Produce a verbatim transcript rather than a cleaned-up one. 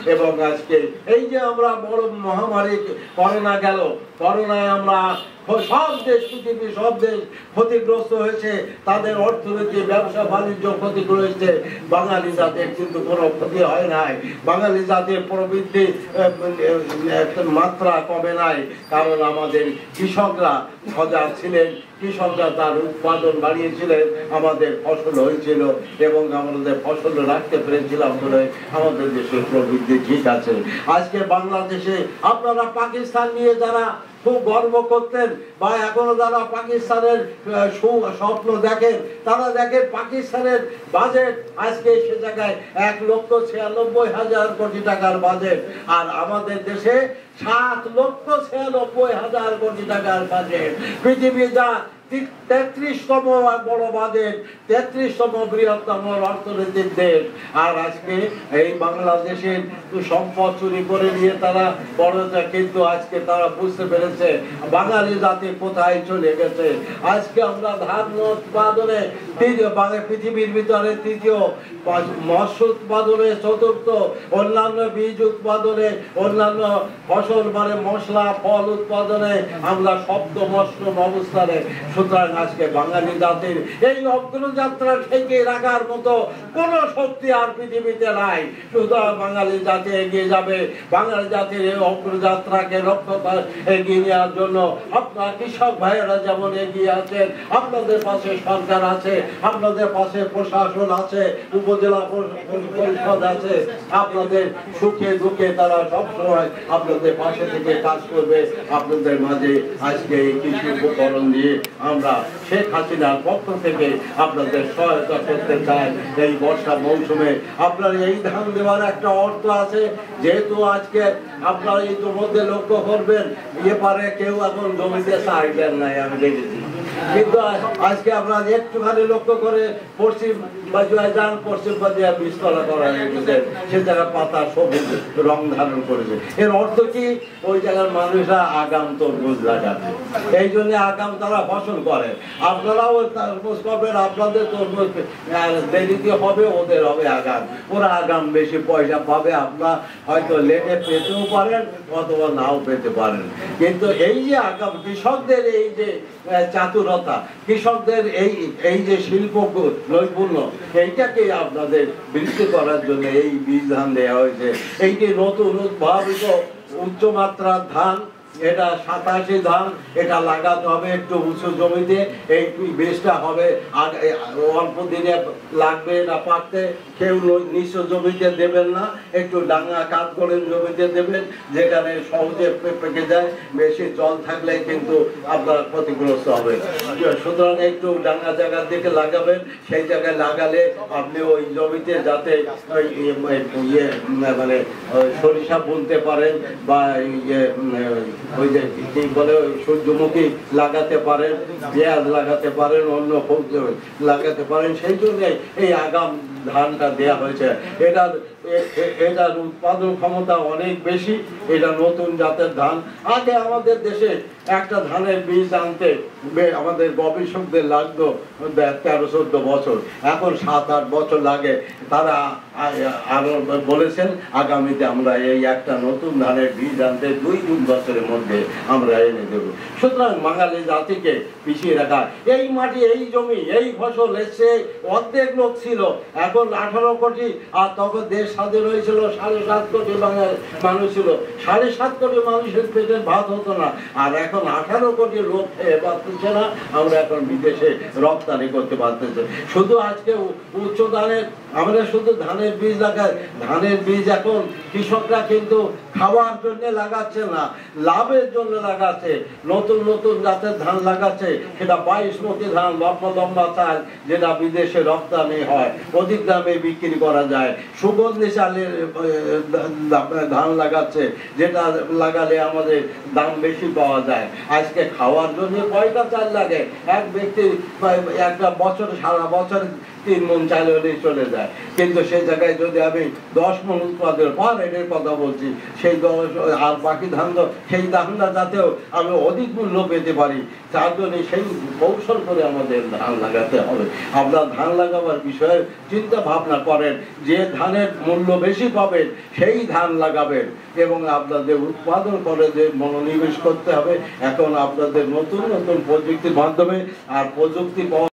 এবং আজকে এই যে আমরা বড় মহামারী করোনা গেল, করোনায় আমরা সব দেশ, পৃথিবীর সব দেশ ক্ষতিগ্রস্ত হয়েছে, তাদের অর্থনীতি, ব্যবসা বাণিজ্য ক্ষতিগ্রস্ত হয়েছে। বাঙালি জাতির কিন্তু কোনো ক্ষতি হয় নাই, বাঙালি জাতির প্রবৃদ্ধি মাত্রা কমে নাই, কারণ আমাদের কৃষকরা সজাগ ছিলেন, কৃষকরা তার উৎপাদন বাড়িয়েছিলেন, আমাদের ফসল হয়েছিল এবং আমাদের ফসল রাখতে পেরেছিলাম বলে আমাদের দেশের প্রবৃদ্ধি ঠিক আছে। আজকে বাংলাদেশে আপনারা পাকিস্তান নিয়ে যারা খুব গর্ব করতেন বা এখনো যারা পাকিস্তানের স্বপ্ন দেখেন, তারা দেখেন পাকিস্তানের বাজেট আজকে সে জায়গায় এক লক্ষ ছিয়ানব্বই হাজার কোটি টাকার বাজেট, আর আমাদের দেশে সাত লক্ষ ছিয়ানব্বই হাজার কোটি টাকার বাজেট। পৃথিবী যা তেত্রিশতম বড় বাজেট, তেত্রিশতম বৃহত্তম অর্থনৈতিক দেশ, আর আজকে এই বাংলাদেশের সম্পদ চুরি করে নিয়ে তারা বড়, কিন্তু আজকে তারা বুঝতে পেরেছে বাঙালি জাতি কোথায় চলে গেছে। আজকে আমরা ধান উৎপাদনে পৃথিবীর ভিতরে তৃতীয়, মৎস্য উৎপাদনে চতুর্থ, অন্যান্য বীজ উৎপাদনে, অন্যান্য ফসল মানে মশলা ফল উৎপাদনে আমরা সপ্তম অষ্টম অবস্থানে। সুতরাং আজকে বাঙালি জাতির এই অগ্রযাত্রা থেকে রাখার মতো কোন শক্তি আর পৃথিবীতে নাই। সুতরাং বাঙালি জাতি এগিয়ে যাবে। বাঙালি জাতির এই অগ্রযাত্রাকে লক্ষ্য এগিয়ে নেওয়ার জন্য আপনার কৃষক ভাইয়েরা যেমন এগিয়ে আছেন, আপনাদের পাশে সরকার আছে, আপনাদের পাশে প্রশাসন আছে, উপজেলা পরিষদ আছে, আপনাদের সুখে দুঃখে তারা সবসময় আপনাদের পাশে থেকে কাজ করবে। আপনাদের মাঝে আজকে এই কৃষি উপকরণ দিয়ে আমরা শেখ হাসিনার পক্ষ থেকে আপনাদের সহায়তা করতে চাই। এই বর্ষা মৌসুমে আপনার এই ধান দেওয়ার একটা অর্থ আছে, যেহেতু আজকে আপনারা ইতিমধ্যে লক্ষ্য করবেন ইয়ে পারে কেউ এখন জমিতে চাইবেন নাই, আমি দেখেছি, কিন্তু আজকে আপনারা একটুখানি লক্ষ্য করে পশ্চিম বাজুয়ায় যান, পশ্চিম বাজুয়া বীজতলা করা হয়েছে, সে জায়গায় পাতা সবুজ রং ধারণ করেছে। এর অর্থ কি? ওই জায়গার মানুষরা আগাম তরমুজ লাগাবে, এই জন্য আগাম তারা ফসল করে। আপনারাও তরমুজ করবেন, আপনাদের তরমুজ দেরিতে হবে, ওদের হবে আগাম, ওরা আগাম বেশি পয়সা পাবে। আপনার হয়তো লেটে পেতেও পারেন অথবা নাও পেতে পারেন, কিন্তু এই যে আগাম কৃষকদের এই যে চাতুরতা, কৃষকদের এই এই যে শিল্প নৈপুণ্য, এইটাকে আপনাদের বৃদ্ধি করার জন্য এই বীজ ধান দেওয়া হয়েছে। এইটি নতুন উদ্ভাবিত উচ্চমাত্রার ধান, এটা সাতাশি ধান, এটা লাগাতে হবে একটু উঁচু জমিতে। এই বীজটা হবে অল্প দিনে লাগবে না পাকতে, কেউ নিচু জমিতে দেবেন না, একটু ডাঙা কাজ করে জমিতে দেবেন যেখানে সহজে পেকে যায়। বেশি জল থাকলে কিন্তু আপনার ক্ষতিগ্রস্ত হবে। সুতরাং একটু ডাঙা জায়গার দিকে লাগাবেন, সেই জায়গায় লাগালে আপনি ওই জমিতে যাতে ইয়ে মানে সরিষা বুনতে পারেন বা ইয়ে ওই যে কি বলে সূর্যমুখী লাগাতে পারেন, পেঁয়াজ লাগাতে পারেন, অন্য সবজি লাগাতে পারেন। সেই জন্য এই আগাম ধানটা দেয়া হয়েছে। এটার এটার উৎপাদন ক্ষমতা অনেক বেশি, এটা নতুন জাতের ধান। আগে আমাদের দেশে একটা ধানের বীজ আনতে আমাদের গবেষকদের লাগতো তেরো চোদ্দ বছর, এখন সাত আট বছর লাগে। তারা আরো বলেছেন আগামীতে আমরা এই একটা নতুন ধানের বীজ আনতে দুই তিন বছরের মধ্যে আমরা এনে দেব। সুতরাং বাঙালি জাতিকে পিছিয়ে রাখা, এই মাটি, এই জমি, এই ফসল এসছে, অর্ধেক লোক ছিল, এখন আঠারো কোটি, আর তখন দেশ স্বাধীন হয়েছিল সাড়ে সাত কোটি বাঙালি মানুষ ছিল, সাড়ে সাত কোটি মানুষের পেটের ভাত হতো না, আর এখন আঠারো কোটি লোক খেয়ে পারতেছে না। আমরা এখন বিদেশে রপ্তানি করতে পারতেছে। শুধু আজকে উচ্চ ধানের, আমরা শুধু ধানের বীজ লাগাই, ধানের বীজ এখন কৃষকরা কিন্তু খাওয়ার জন্য লাগাচ্ছে না, লাভের জন্য লাগাচ্ছে। নতুন নতুন জাতের ধান লাগাচ্ছে, সেটা বাইশমুখী ধান, লম্বা লম্বা চাল, যেটা বিদেশে রপ্তানি হয়, অধিক দামে বিক্রি করা যায়। সুগন্ধি চালের ধান লাগাচ্ছে, যেটা লাগালে আমাদের দাম বেশি পাওয়া যায়। আজকে খাওয়ার জন্য কয়টা চাল লাগে? এক ব্যক্তি একটা বছর, সারা বছর তিন মন চাল হলেই চলে যায়, কিন্তু সেই জায়গায় যদি আমি দশ মন উৎপাদন পার রেটের কথা বলছি, সেই দশ আর বাকি ধান সেই ধানটা যাতেও আমি অধিক মূল্য পেতে পারি, তার জন্য সেই কৌশল করে আমাদের ধান লাগাতে হবে। আপনার ধান লাগাবার বিষয়ে চিন্তা ভাবনা করেন, যে ধানের মূল্য বেশি পাবেন সেই ধান লাগাবেন, এবং আপনাদের উৎপাদন করে যে মনোনিবেশ করতে হবে। এখন আপনাদের নতুন নতুন প্রযুক্তির মাধ্যমে আর প্রযুক্তি